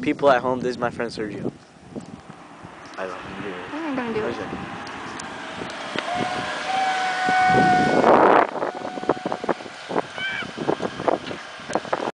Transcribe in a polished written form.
People at home, this is my friend Sergio. I love him. I'm gonna do it.